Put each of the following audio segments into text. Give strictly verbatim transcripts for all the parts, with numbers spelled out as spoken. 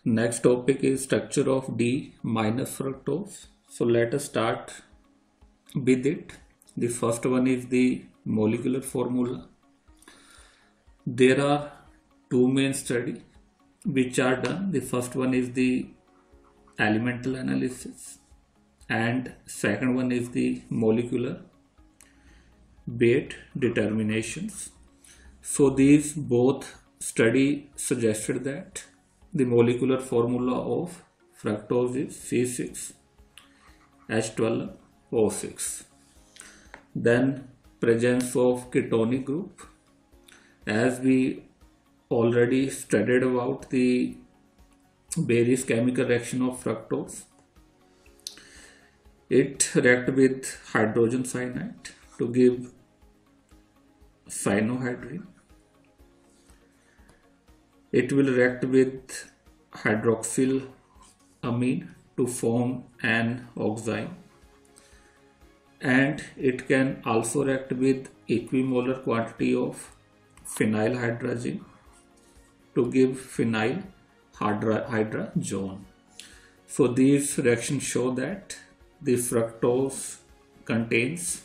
Next topic is structure of D minus fructose. So let us start with it. The first one is the molecular formula. There are two main studies which are done. The first one is the elemental analysis and second one is the molecular weight determinations. So these both study suggested that the molecular formula of fructose is C six H twelve O six. Then presence of ketonic group. As we already studied about the various chemical reaction of fructose, it react with hydrogen cyanide to give cyanohydrin. It will react with hydroxyl amine to form an oxime, and it can also react with equimolar quantity of phenyl hydrazine to give phenyl hydrazone. So these reactions show that the fructose contains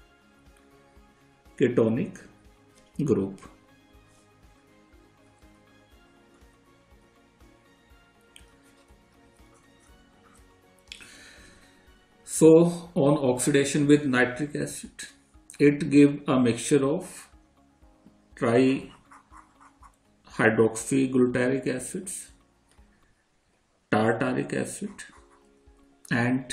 ketonic group. So on oxidation with nitric acid, it gives a mixture of trihydroxyglutaric acids, tartaric acid and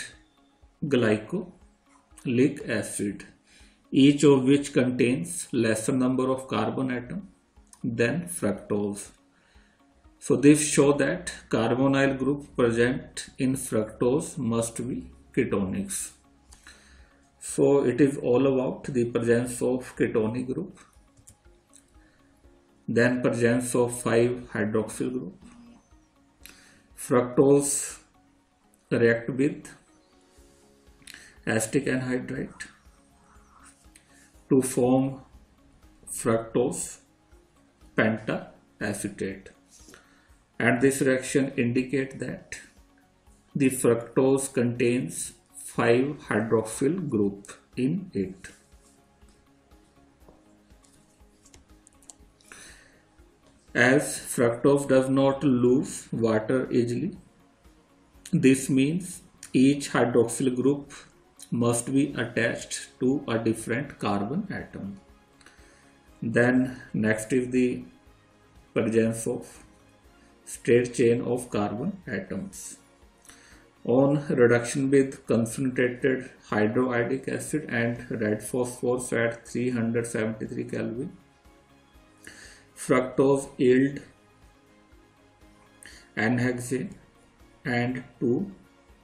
glycolic acid, each of which contains lesser number of carbon atom than fructose. So this show that carbonyl group present in fructose must be ketonics. So it is all about the presence of ketonic group, then presence of five hydroxyl group. Fructose react with acetic anhydride to form fructose pentacetate, and this reaction indicate that the fructose contains five hydroxyl group in it. As fructose does not lose water easily, this means each hydroxyl group must be attached to a different carbon atom. Then next is the presence of straight chain of carbon atoms. On reduction with concentrated hydroiodic acid and red phosphorus at three hundred seventy-three Kelvin, fructose yield N-hexane and two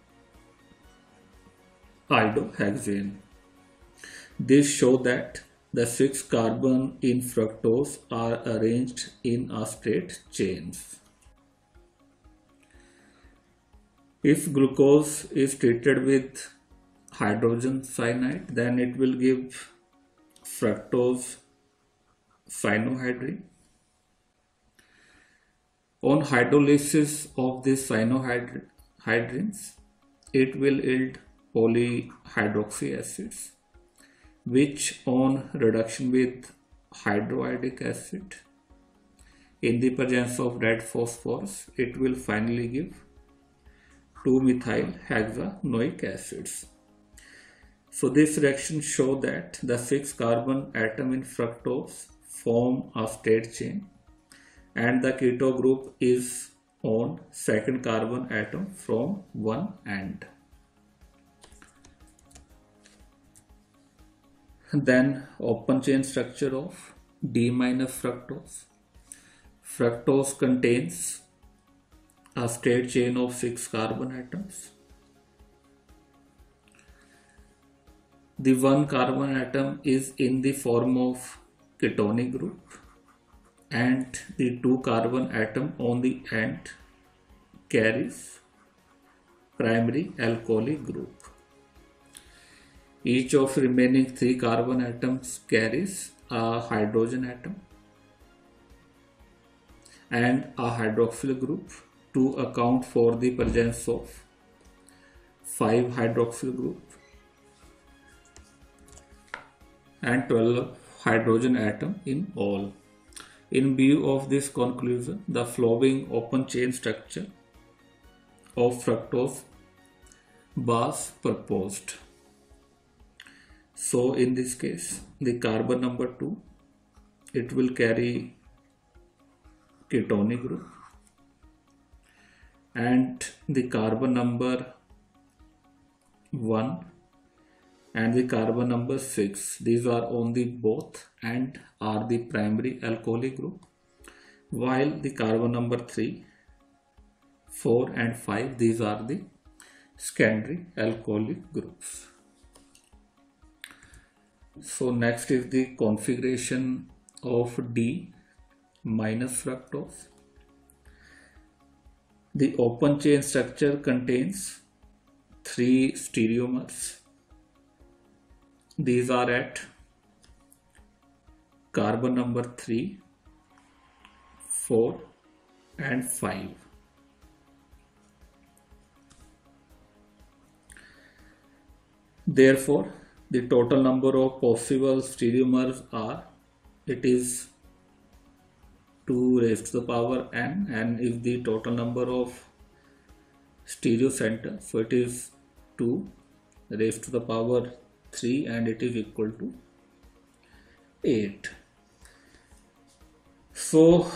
iodohexane. This show that the six carbon in fructose are arranged in a straight chains. If glucose is treated with hydrogen cyanide, then it will give fructose cyanohydrin. On hydrolysis of these cyanohydrins, it will yield polyhydroxy acids, which on reduction with hydroiodic acid in the presence of red phosphorus, it will finally give two methyl hexanoic acids. So this reaction show that the six carbon atom in fructose form a straight chain and the keto group is on second carbon atom from one end. Then open chain structure of D minus fructose. Fructose contains a straight chain of six carbon atoms. The one carbon atom is in the form of ketonic group and the two carbon atom on the end carries primary alcoholic group. Each of remaining three carbon atoms carries a hydrogen atom and a hydroxyl group to account for the presence of five hydroxyl group and twelve hydrogen atom in all. In view of this conclusion, the following open chain structure of fructose was proposed. So in this case, the carbon number two, it will carry ketonic group, and the carbon number one and the carbon number six, these are only both and are the primary alcoholic group, while the carbon number three, four and five, these are the secondary alcoholic groups. So next is the configuration of D minus fructose. The open chain structure contains three stereomers. These are at carbon number three, four and five. Therefore, the total number of possible stereomers are, it is two raised to the power n, and if the total number of stereocenter, so it is two raised to the power three, and it is equal to eight. So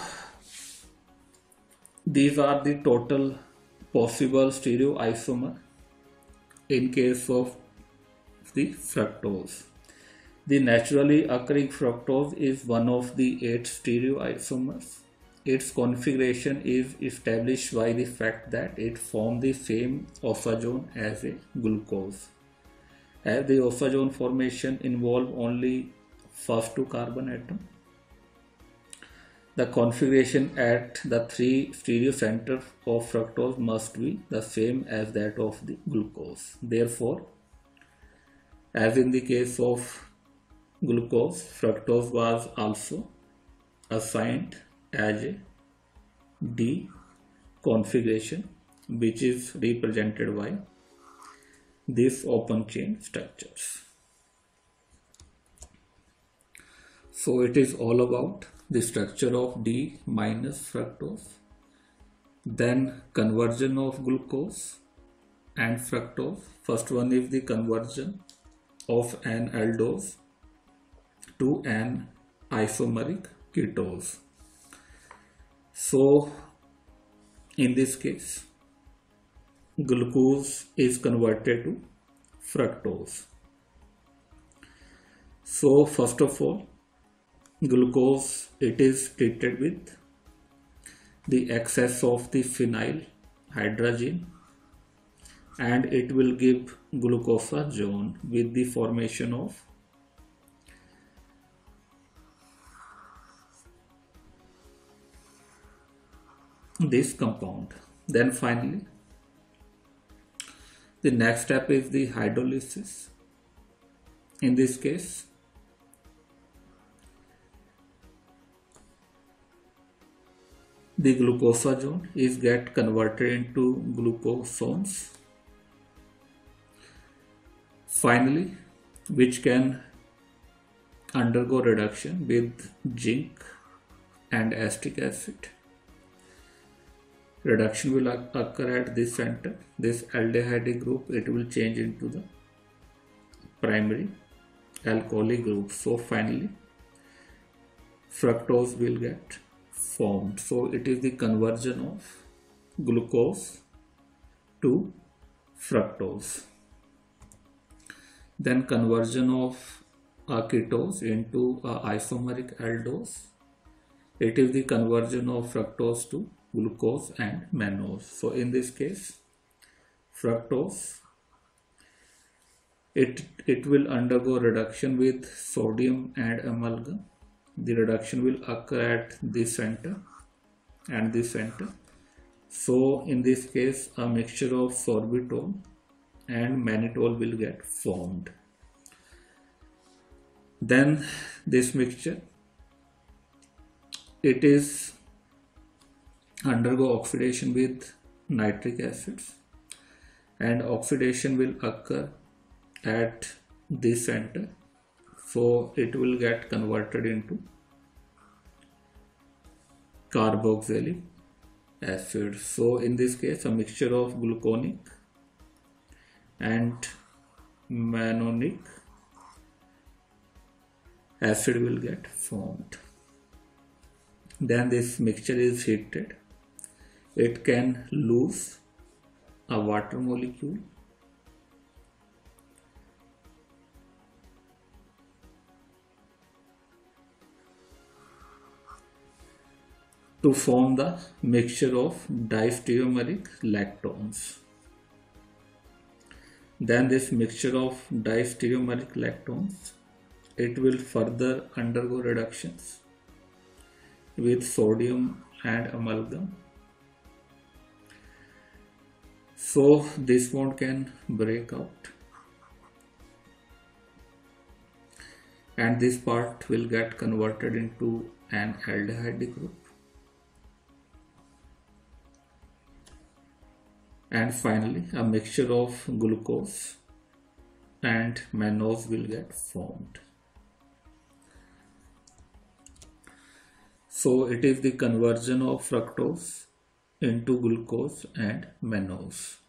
these are the total possible stereoisomer in case of the fructose. The naturally occurring fructose is one of the eight stereoisomers. Its configuration is established by the fact that it forms the same oxazone as a glucose. As the oxazone formation involves only first two carbon atom, the configuration at the three stereocenters of fructose must be the same as that of the glucose. Therefore, as in the case of glucose, fructose was also assigned as a D configuration, which is represented by these open chain structures. So it is all about the structure of D minus fructose, then conversion of glucose and fructose. First one is the conversion of an aldose to an isomeric ketose. So in this case, glucose is converted to fructose. So first of all, glucose, it is treated with the excess of the phenyl hydrazine, and it will give glucosazone with the formation of this compound. Then finally, the next step is the hydrolysis. In this case, the glucosazone is get converted into glucosones. Finally, which can undergo reduction with zinc and acetic acid. Reduction will occur at this center. This aldehyde group, it will change into the primary alcoholic group. So finally, fructose will get formed. So it is the conversion of glucose to fructose. Then conversion of a ketose into a isomeric aldose. It is the conversion of fructose to glucose and mannose. So in this case, fructose, it it will undergo reduction with sodium and amalgam. The reduction will occur at this center and this center. So in this case, a mixture of sorbitol and mannitol will get formed. Then this mixture, it is undergo oxidation with nitric acids, and oxidation will occur at this center, so it will get converted into carboxylic acid. So in this case, a mixture of gluconic and mannonic acid will get formed. Then this mixture is heated. It can lose a water molecule to form the mixture of diastereomeric lactones. Then this mixture of diastereomeric lactones, it will further undergo reductions with sodium and amalgam. So this bond can break out, and this part will get converted into an aldehyde group. And finally, a mixture of glucose and mannose will get formed. So it is the conversion of fructose into glucose and mannose.